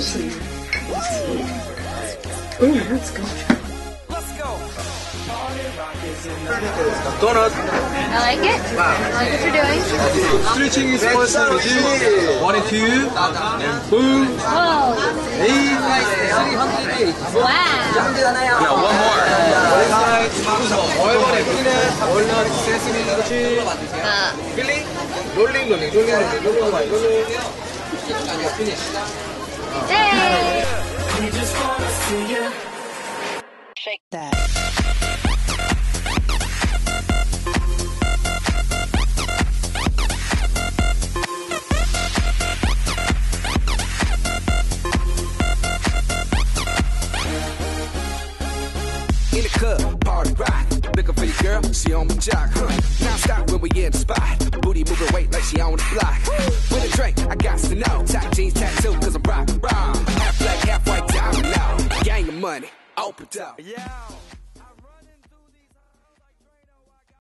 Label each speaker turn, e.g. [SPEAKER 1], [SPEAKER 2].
[SPEAKER 1] sweet. Ooh, let's go.
[SPEAKER 2] Donut.
[SPEAKER 3] I like it. I like what you're doing.
[SPEAKER 2] Stretching is first energy. 1 and 2. And boom.
[SPEAKER 3] Whoa.
[SPEAKER 2] 8.
[SPEAKER 3] Wow.
[SPEAKER 2] Yeah, one more. 월번에 피넛, 월넛, 세스미, 그렇지. 필링? 롤링.
[SPEAKER 3] Hey.
[SPEAKER 1] Shake that.
[SPEAKER 4] In the club, party rock. Looking for your girl, she on my jock. Now stop when we in the spot. Booty moving weight like she on the block. With a drink, I got to know. Top jeans tattoo, cause I'm rock. Half black, half white, diamond now. Gang of money, open up. Yeah.